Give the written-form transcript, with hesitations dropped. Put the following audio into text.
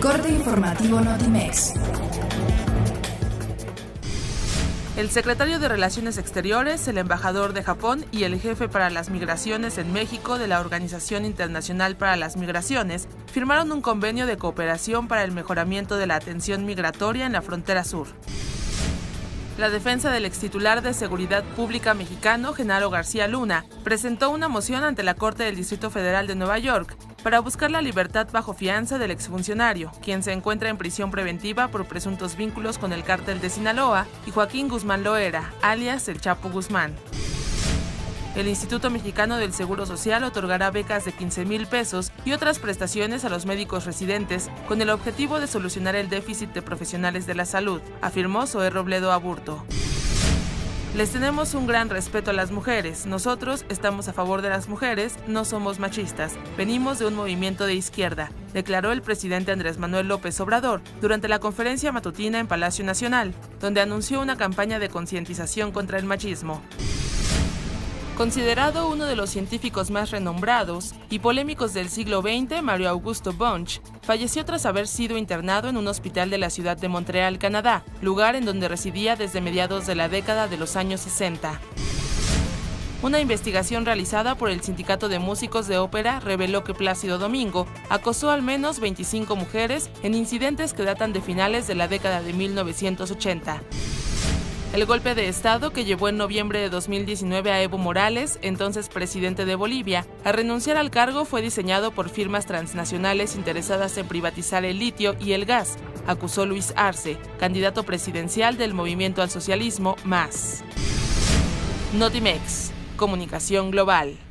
corte informativo Notimex. El secretario de Relaciones Exteriores, el embajador de Japón y el jefe para las migraciones en México de la Organización Internacional para las Migraciones firmaron un convenio de cooperación para el mejoramiento de la atención migratoria en la frontera sur. La defensa del extitular de Seguridad Pública mexicano, Genaro García Luna, presentó una moción ante la Corte del Distrito Federal de Nueva York para buscar la libertad bajo fianza del exfuncionario, quien se encuentra en prisión preventiva por presuntos vínculos con el cártel de Sinaloa, y Joaquín Guzmán Loera, alias El Chapo Guzmán. El Instituto Mexicano del Seguro Social otorgará becas de 15,000 pesos y otras prestaciones a los médicos residentes con el objetivo de solucionar el déficit de profesionales de la salud, afirmó Zoé Robledo Aburto. Les tenemos un gran respeto a las mujeres. Nosotros estamos a favor de las mujeres, no somos machistas. Venimos de un movimiento de izquierda, declaró el presidente Andrés Manuel López Obrador durante la conferencia matutina en Palacio Nacional, donde anunció una campaña de concientización contra el machismo. Considerado uno de los científicos más renombrados y polémicos del siglo XX, Mario Augusto Bunch falleció tras haber sido internado en un hospital de la ciudad de Montreal, Canadá, lugar en donde residía desde mediados de la década de los años 60. Una investigación realizada por el Sindicato de Músicos de Ópera reveló que Plácido Domingo acosó al menos 25 mujeres en incidentes que datan de finales de la década de 1980. El golpe de Estado que llevó en noviembre de 2019 a Evo Morales, entonces presidente de Bolivia, a renunciar al cargo fue diseñado por firmas transnacionales interesadas en privatizar el litio y el gas, acusó Luis Arce, candidato presidencial del Movimiento al Socialismo, MAS. Notimex, Comunicación Global.